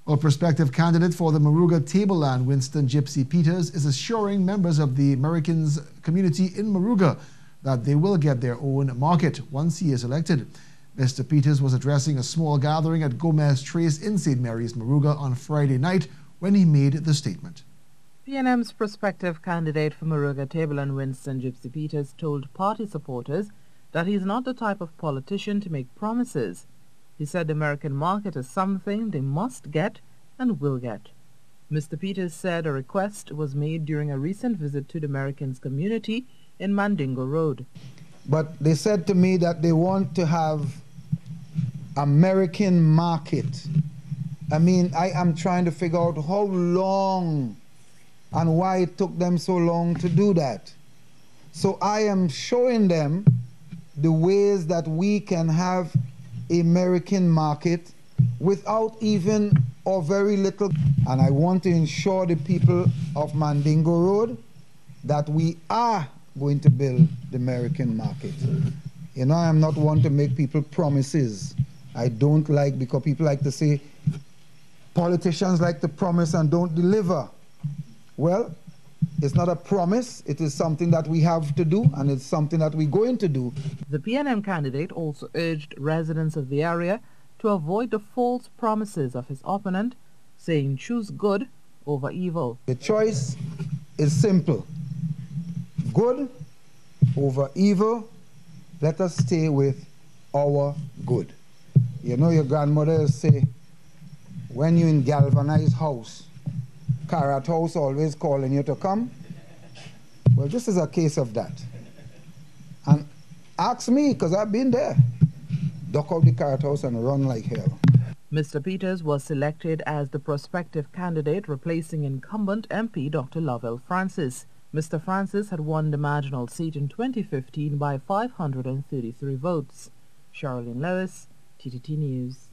A prospective candidate for the Moruga Tableland Winston Gypsy Peters is assuring members of the Merikins community in Moruga that they will get their own market once he is elected. Mr. Peters was addressing a small gathering at Gomez Trace in St. Mary's, Moruga on Friday night when he made the statement. PNM's prospective candidate for Moruga Tableland Winston Gypsy Peters told party supporters that he is not the type of politician to make promises. He said the American market is something they must get and will get. Mr. Peters said a request was made during a recent visit to the Merikins community in Mandingo Road. But they said to me that they want to have American market. I mean, I am trying to figure out how long and why it took them so long to do that. So I am showing them the ways that we can have American market without even or very little. And I want to ensure the people of Mandingo Road that we are going to build the American market. You know, I am not one to make people promises. I don't like, because people like to say, politicians like to promise and don't deliver. Well, it's not a promise, it is something that we have to do, and it's something that we're going to do. The PNM candidate also urged residents of the area to avoid the false promises of his opponent, saying choose good over evil. The choice is simple. Good over evil. Let us stay with our good. You know, your grandmother say, when you're in galvanized house, Carrot House always calling you to come. Well, this is a case of that. And ask me, because I've been there. Duck out the Carrot House and run like hell. Mr. Peters was selected as the prospective candidate replacing incumbent MP Dr. Lovell Francis. Mr. Francis had won the marginal seat in 2015 by 533 votes. Charlene Lewis, TTT News.